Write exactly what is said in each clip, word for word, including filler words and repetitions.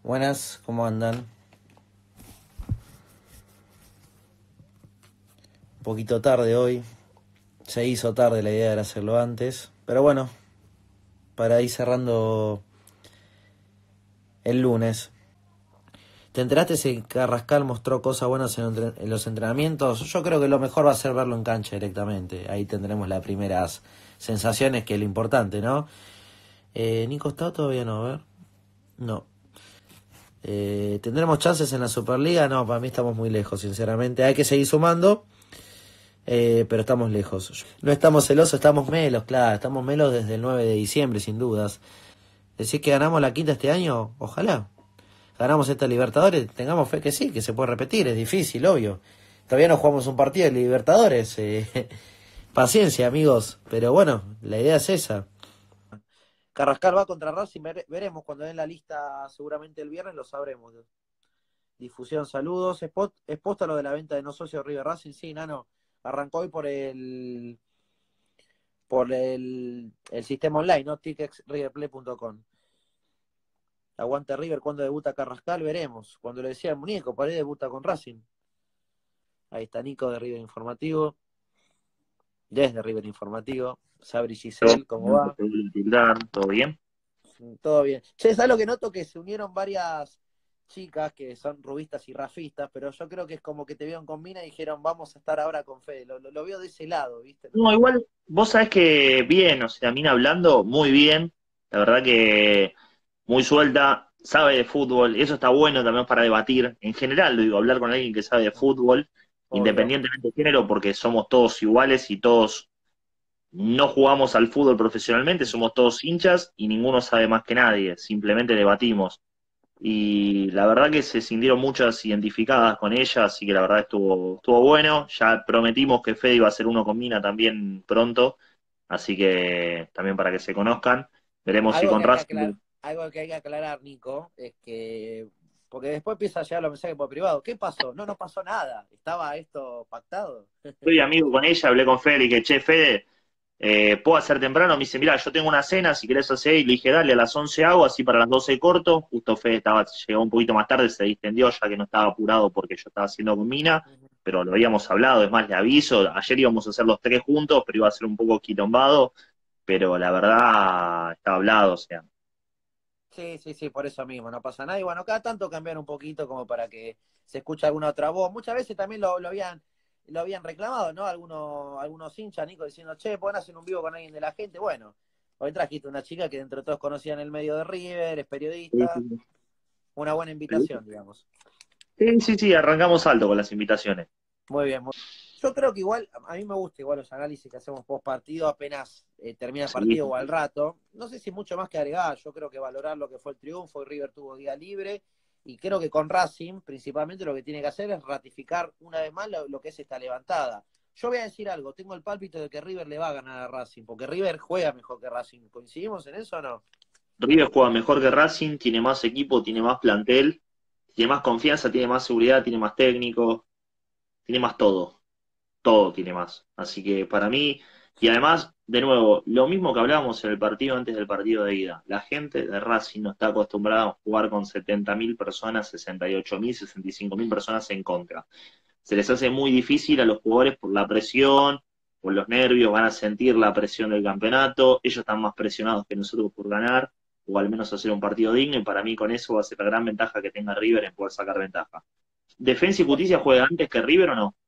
Buenas, ¿cómo andan? Un poquito tarde hoy. Se hizo tarde, la idea era hacerlo antes. Pero bueno, para ir cerrando el lunes. ¿Te enteraste si Carrascal mostró cosas buenas en, entre- en los entrenamientos? Yo creo que lo mejor va a ser verlo en cancha directamente. Ahí tendremos las primeras sensaciones, que es lo importante, ¿no? Eh, Nico está todavía no, a ver. No. Eh, ¿Tendremos chances en la Superliga? No, para mí estamos muy lejos, sinceramente. Hay que seguir sumando. Eh, pero estamos lejos. No estamos celosos, estamos melos, claro. Estamos melos desde el nueve de diciembre, sin dudas. ¿Decís que ganamos la quinta este año? Ojalá. Ganamos esta Libertadores, tengamos fe que sí, que se puede repetir. Es difícil, obvio. Todavía no jugamos un partido de Libertadores. Eh, paciencia, amigos. Pero bueno, la idea es esa. Carrascal va contra Racing, vere- veremos cuando den la lista, seguramente el viernes lo sabremos. Difusión, saludos. Spot, ¿es posta lo de la venta de no socios River Racing? Sí, Nano. Arrancó hoy por el por el, el sistema online, ¿no? tickets river play punto com. Aguante River, cuando debuta Carrascal, veremos. Cuando le decía el muñeco, para ahí debuta con Racing. Ahí está Nico de River Informativo. Desde River Informativo. Sabri Giselle, ¿cómo va? ¿Todo bien? Todo bien. Che, ¿sabes lo que noto? Que se unieron varias chicas que son rubistas y rafistas, pero yo creo que es como que te vieron con Mina y dijeron, vamos a estar ahora con Fede. Lo, lo, lo veo de ese lado, ¿viste? No, igual, vos sabés que bien, o sea, Mina hablando muy bien, la verdad que muy suelta, sabe de fútbol, y eso está bueno también para debatir. En general, lo digo, hablar con alguien que sabe de fútbol, Obvio. independientemente de género, porque somos todos iguales y todos no jugamos al fútbol profesionalmente, somos todos hinchas y ninguno sabe más que nadie, simplemente debatimos. Y la verdad que se sintieron muchas identificadas con ella, así que la verdad estuvo, estuvo bueno. Ya prometimos que Fede iba a ser uno con Mina también pronto, así que también para que se conozcan. Veremos si Algo que con hay que Racing. aclarar, algo que hay que aclarar, Nico, es que, porque después empieza a llegar los mensajes por privado. ¿Qué pasó? No, no pasó nada. ¿Estaba esto pactado? Soy amigo con ella, hablé con Fede y que, che, Fede, eh, ¿puedo hacer temprano? Me dice, mira, yo tengo una cena, si querés hacer, y le dije, dale, a las once hago, así para las doce corto. Justo Fede estaba, llegó un poquito más tarde, se distendió ya que no estaba apurado porque yo estaba haciendo con Mina, pero lo habíamos hablado, es más, le aviso, ayer íbamos a hacer los tres juntos, pero iba a ser un poco quilombado, pero la verdad está hablado, o sea. Sí, sí, sí, por eso mismo, no pasa nada. Y bueno, cada tanto cambiar un poquito como para que se escuche alguna otra voz. Muchas veces también lo, lo habían lo habían reclamado, ¿no? Algunos, algunos hinchas, Nico, diciendo, che, pueden hacer un vivo con alguien de la gente. Bueno, hoy trajiste una chica que dentro de todos conocían el medio de River, es Sí, periodista, sí, una buena invitación, digamos. sí, sí, sí, arrancamos alto con las invitaciones. Muy bien, muy bien. Yo creo que igual, a mí me gusta igual los análisis que hacemos post partido, apenas eh, termina el Sí, partido o al rato. No sé si mucho más que agregar, yo creo que valorar lo que fue el triunfo, y River tuvo día libre, y creo que con Racing, principalmente lo que tiene que hacer es ratificar una vez más lo, lo que es esta levantada. Yo voy a decir algo, tengo el pálpito de que River le va a ganar a Racing, porque River juega mejor que Racing. ¿Coincidimos en eso o no? River juega mejor que Racing, tiene más equipo, tiene más plantel, tiene más confianza, tiene más seguridad, tiene más técnico, tiene más todo. Todo tiene más. Así que para mí, y además, de nuevo, lo mismo que hablábamos en el partido antes del partido de ida. La gente de Racing no está acostumbrada a jugar con setenta mil personas, sesenta y ocho mil, sesenta y cinco mil personas en contra. Se les hace muy difícil a los jugadores por la presión, por los nervios, van a sentir la presión del campeonato, ellos están más presionados que nosotros por ganar, o al menos hacer un partido digno, y para mí con eso va a ser la gran ventaja que tenga River en poder sacar ventaja. ¿Defensa y Justicia juega antes que River o no?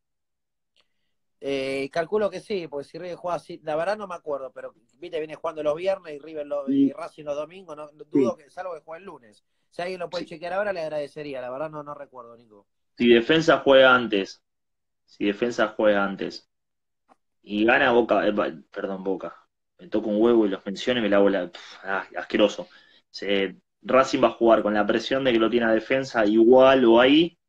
Eh, calculo que sí, porque si River juega así, la verdad no me acuerdo, pero viste, viene jugando los viernes y River lo, y Sí, Racing los domingos, no, no sí. dudo que, salvo que juegue el lunes. Si alguien lo puede Sí. chequear ahora, le agradecería, la verdad no, no recuerdo, Nico. Si defensa juega antes, si defensa juega antes y gana Boca, eh, perdón, Boca, me toco un huevo y los menciono y me la hago la, pf, ah, asqueroso. Se, Racing va a jugar con la presión de que lo tiene a defensa igual o ahí,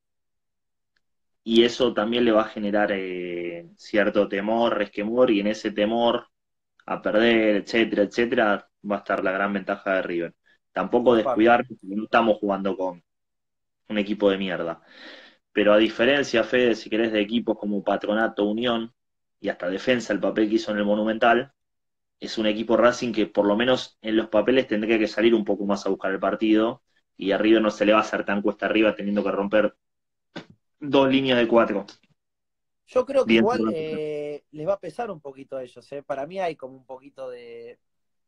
y eso también le va a generar eh, cierto temor, resquemor, y en ese temor a perder, etcétera, etcétera, va a estar la gran ventaja de River. Tampoco Comparto. descuidar, porque no estamos jugando con un equipo de mierda. Pero a diferencia, Fede, si querés, de equipos como Patronato, Unión y hasta Defensa, el papel que hizo en el Monumental, es un equipo Racing que por lo menos en los papeles tendría que salir un poco más a buscar el partido y a River no se le va a hacer tan cuesta arriba teniendo que romper dos líneas de cuatro. Yo creo que Bien, igual eh, les va a pesar un poquito a ellos, ¿eh? Para mí hay como un poquito de...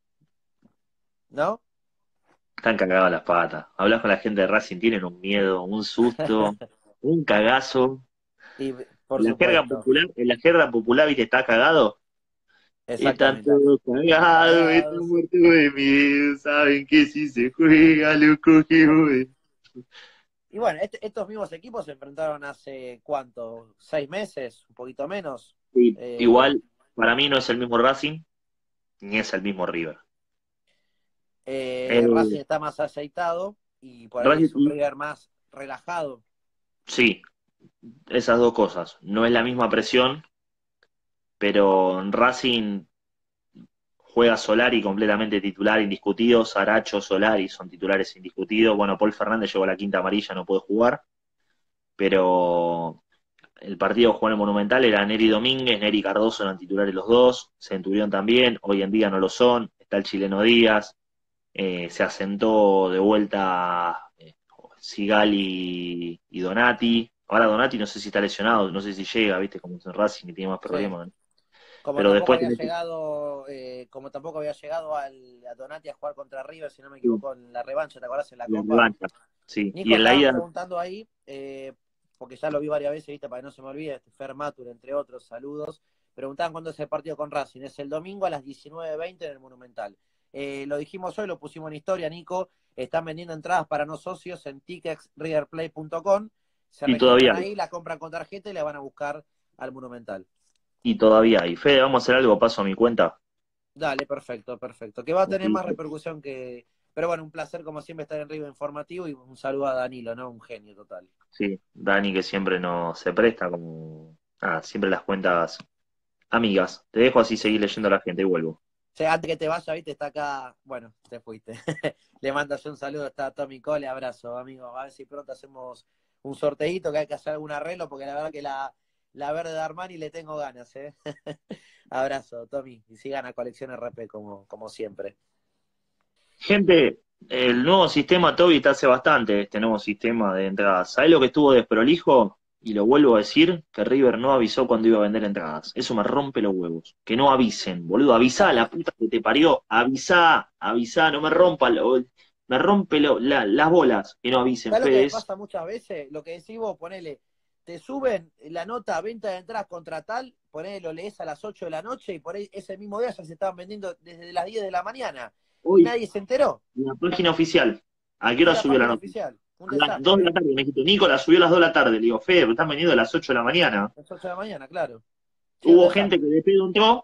¿No? están cagadas las patas. Hablas con la gente de Racing, tienen un miedo, un susto, un cagazo. Y por En la jerga supuesto, popular, en la jerga popular, ¿viste? Está cagado. Están exactamente. todos cagados, están Cagados. muertos de miedo, saben que si se juega lo cogemos. de- Y bueno, este- estos mismos equipos se enfrentaron hace, ¿cuánto? ¿Seis meses? ¿Un poquito menos? Sí, Eh, igual, para mí no es el mismo Racing, ni es el mismo River. eh, Eh, Racing está más aceitado y por ahí es un Racing, River más relajado. sí, esas dos cosas. No es la misma presión, pero Racing juega Solari completamente titular, indiscutido. Saracho, Solari son titulares indiscutidos. Bueno, Paul Fernández llegó a la quinta amarilla, no puede jugar, pero el partido jugó en el Monumental, era Neri Domínguez, Neri Cardoso eran titulares los dos, Centurión también, hoy en día no lo son, está el chileno Díaz, eh, se asentó de vuelta eh, Sigali y Donati. Ahora Donati no sé si está lesionado, no sé si llega, viste, como es en Racing y tiene más Sí. problemas. Como Pero tampoco después había tenés llegado, eh, como tampoco había llegado al, a Donati a jugar contra River, si no me sí, equivoco, en la revancha, ¿te acordás? En la la Copa. revancha, sí. Y Nico, en la estaban ida, preguntando ahí, eh, porque ya lo vi varias veces, ¿viste? Para que no se me olvide, este Fer Matur, entre otros, saludos. Preguntaban cuándo es el partido con Racing. Es el domingo a las diecinueve veinte en el Monumental. Eh, lo dijimos hoy, lo pusimos en historia, Nico. Están vendiendo entradas para no socios en tickets river plate punto com. Se y todavía registran hay, ahí, la compran con tarjeta y la van a buscar al Monumental. y todavía hay. Fede, vamos a hacer algo, paso a mi cuenta. Dale, perfecto, perfecto. Que va a tener Así, más repercusión que... Pero bueno, un placer como siempre estar en River Informativo y un saludo a Danilo, ¿no? Un genio total. sí, Dani que siempre nos se presta como, ah, siempre las cuentas amigas. Te dejo así seguir leyendo a la gente y vuelvo. Che, antes que te vaya, viste, está acá, bueno, te fuiste. Le mando yo un saludo, está Tommy Cole, abrazo, amigo. A ver si pronto hacemos un sorteito, que hay que hacer algún arreglo, porque la verdad que la, la verde de Armani le tengo ganas, ¿eh? Abrazo, Tommy, y sigan a Colección R P como, como siempre. Gente, el nuevo sistema Toby está hace bastante, este nuevo sistema de entradas. ¿Sabés lo que estuvo desprolijo? Y lo vuelvo a decir, que River no avisó cuando iba a vender entradas. Eso me rompe los huevos. Que no avisen, boludo. Avisá a la puta que te parió. Avisá, avisá, no me rompa, lo- me rompe lo- la- las bolas. Que no avisen, ¿Sabes lo que Fede. me Es, pasa muchas veces? Lo que decís vos, ponele, te suben la nota a venta de entradas contra tal, ponele, lo lees a las ocho de la noche y por ahí ese mismo día ya se estaban vendiendo desde las diez de la mañana y hoy, nadie se enteró. en la página oficial. ¿A qué En hora la subió la página nota? oficial. Un A las dos de la desastre. tarde. Me dijiste, Nico, la subió a las dos de la tarde. Le digo, Fede, pero están vendiendo a las ocho de la mañana. Las ocho de la mañana, claro. Sí, un Hubo gente que desastre. de pedo entró.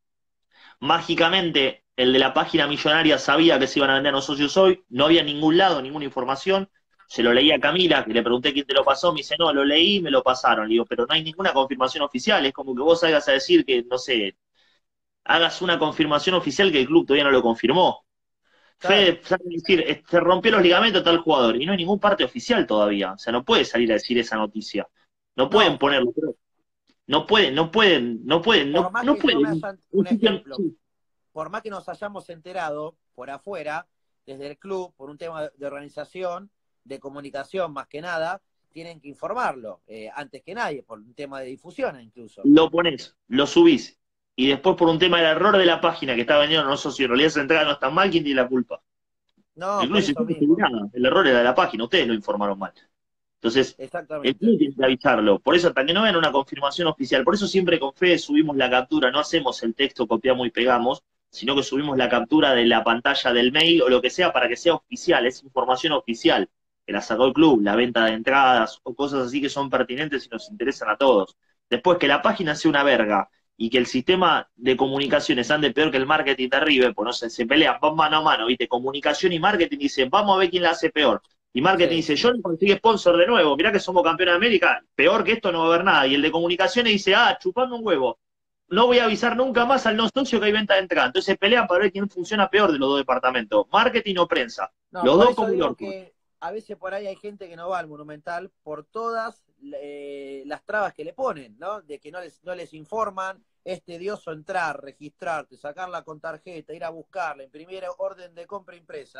Mágicamente, el de la página millonaria sabía que se iban a vender a los socios hoy, no había en ningún lado ninguna información. Se lo leí a Camila, que le pregunté quién te lo pasó, me dice, no, lo leí y me lo pasaron. Le digo, pero no hay ninguna confirmación oficial, es como que vos salgas a decir que, no sé, hagas una confirmación oficial que el club todavía no lo confirmó. Claro. Fede sale a decir, eh, se rompió los ligamentos tal jugador, y no hay ningún parte oficial todavía. O sea, no puede salir a decir esa noticia. No pueden No, por, ponerlo, pero no pueden, no pueden, no pueden, por no, más no que yo me pueden. hayan, Un un sitio- ejemplo, sí, por más que nos hayamos enterado por afuera, desde el club, por un tema de organización, de comunicación más que nada, tienen que informarlo, eh, antes que nadie, por un tema de difusión incluso. lo pones, lo subís, y después por un tema del error de la página que está vendiendo no sé si en realidad esa entrada no está mal, ¿quién tiene la culpa? El No, club por dice, eso "No recibí mismo. nada, el error era de la página, ustedes lo informaron mal". Entonces, el Exactamente. club tiene que avisarlo. Por eso, hasta que no vean una confirmación oficial, por eso siempre con Fede subimos la captura, no hacemos el texto, copiamos y pegamos, sino que subimos la captura de la pantalla del mail o lo que sea para que sea oficial, es información oficial, que la sacó el club, la venta de entradas o cosas así que son pertinentes y nos interesan a todos. Después, que la página sea una verga y que el sistema de comunicaciones ande peor que el marketing de River, pues no sé, se pelean, van mano a mano, ¿viste? Comunicación y marketing dicen, vamos a ver quién la hace peor. Y marketing Sí. dice, yo no consigo sponsor de nuevo, mirá que somos campeones de América, peor que esto no va a haber nada. Y el de comunicaciones dice, ah, chupando un huevo, no voy a avisar nunca más al no socio que hay venta de entrada. Entonces se pelean para ver quién funciona peor de los dos departamentos, marketing o prensa. No, Los por dos eso como el digo orto. que a veces por ahí hay gente que no va al Monumental por todas eh, las trabas que le ponen, ¿no? De que no les, no les informan, es tedioso entrar, registrarte, sacarla con tarjeta, ir a buscarla, imprimir orden de compra impresa,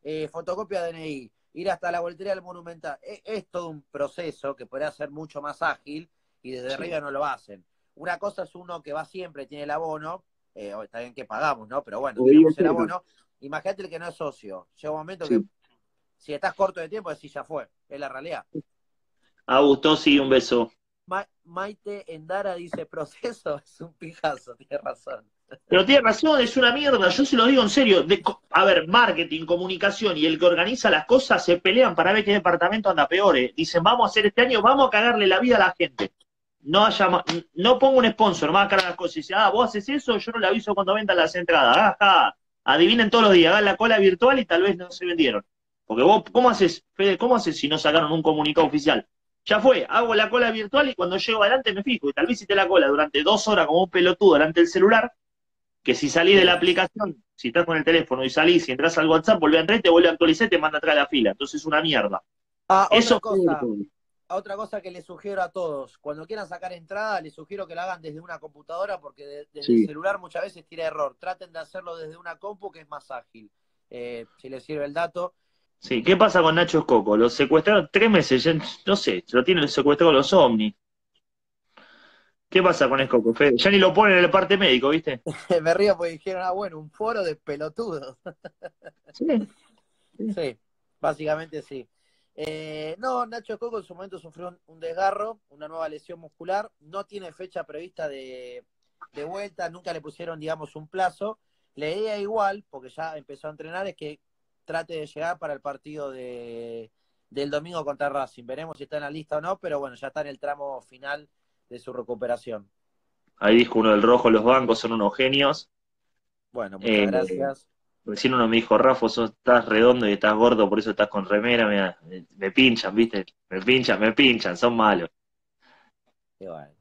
eh, fotocopia de N I, ir hasta la boletería del Monumental. Es, es todo un proceso que podría ser mucho más ágil y desde Sí, arriba no lo hacen. Una cosa es uno que va siempre, tiene el abono, eh, está bien que pagamos, ¿no? Pero bueno, o vive tenemos el cerca. abono. Imagínate el que no es socio. Llega un momento que Sí. si estás corto de tiempo, decís ya fue, es la realidad. Augusto, sí, un beso. Ma Maite Endara dice, proceso es un pijazo, tiene razón. Pero tiene razón, es una mierda, yo se lo digo en serio. De, a ver, marketing, comunicación y el que organiza las cosas se pelean para ver qué departamento anda peor. Eh. Dicen, vamos a hacer este año, vamos a cagarle la vida a la gente. No haya, no pongo un sponsor, más cara las cosas. Y dice, ah, vos haces eso, yo no le aviso cuando vendan las entradas. Ajá. Adivinen todos los días, hagan la cola virtual y tal vez no se vendieron. Porque vos, ¿cómo haces, Fede? ¿Cómo haces si no sacaron un comunicado oficial? Ya fue, hago la cola virtual y cuando llego adelante me fijo. Y tal vez hiciste la cola durante dos horas como un pelotudo delante del celular, que si salís de la Sí. aplicación, si estás con el teléfono y salís y entras al WhatsApp, vuelve a entrar y te vuelve a actualizar y te manda atrás de la fila. Entonces es una mierda. Ah, otra Eso cosa, otra cosa que les sugiero a todos, cuando quieran sacar entrada, les sugiero que la hagan desde una computadora porque de, desde el sí. celular muchas veces tira error. Traten de hacerlo desde una compu que es más ágil. Eh, si les sirve el dato. Sí, ¿qué pasa con Nacho Escoco? Lo secuestraron tres meses, ya, no sé, lo tienen secuestrado los ovnis. ¿Qué pasa con Escoco, Fede? Ya ni lo ponen en el parte médico, ¿viste? Me río porque dijeron, ah, bueno, un foro de pelotudos. Sí, sí. Sí, básicamente sí. Eh, no, Nacho Coco en su momento sufrió un, un desgarro, una nueva lesión muscular, no tiene fecha prevista de, de vuelta, nunca le pusieron, digamos, un plazo. La idea igual, porque ya empezó a entrenar, es que trate de llegar para el partido de, del domingo contra Racing. Veremos si está en la lista o no, pero bueno, ya está en el tramo final de su recuperación. Ahí dijo uno del rojo, los bancos son unos genios. Bueno, muchas Eh, gracias. Recién uno me dijo, Rafa, sos, estás redondo y estás gordo, por eso estás con remera. Mirá, me, me pinchan, ¿viste? Me pinchan, me pinchan, son malos. Y bueno.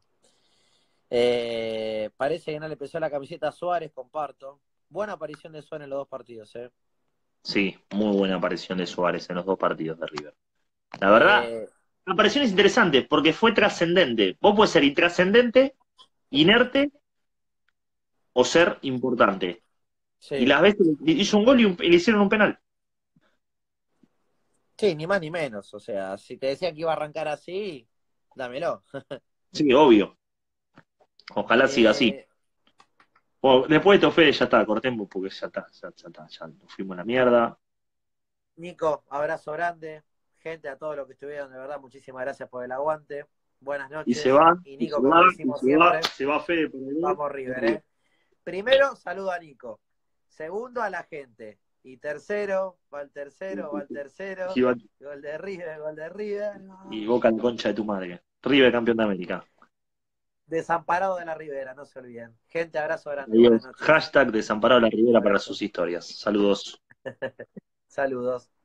Eh, parece que no le pesó la camiseta a Suárez, comparto. Buena aparición de Suárez en los dos partidos, ¿eh? Sí, muy buena aparición de Suárez en los dos partidos de River. La verdad, Eh, la aparición es interesante porque fue trascendente. Vos puedes ser intrascendente, inerte o ser importante. Y sí, las veces hizo un gol y, un- y le hicieron un penal. sí, ni más ni menos. O sea, si te decían que iba a arrancar así, dámelo. Sí, obvio. Ojalá siga así. Eh, Bueno, después de esto, Fede, ya está, cortemos porque ya está, ya, ya está, ya nos fuimos a la mierda. Nico, abrazo grande. Gente, a todos los que estuvieron, de verdad, muchísimas gracias por el aguante. Buenas Y se noches. va, Y y se Nico, como va, y decimos se va, siempre, se va Fede por el gol. vamos River, ¿eh? Primero, saludo a Nico. Segundo, a la gente. Y tercero, va el tercero, va el tercero. Y, va- Gol de River, gol de River. y Boca la concha de tu madre. River campeón de América. Desamparado de la Ribera, no se olviden. Gente, abrazo grande, buenas Adiós. noches. Hashtag desamparado la Rivera para Abrazo. sus historias. Saludos. Saludos.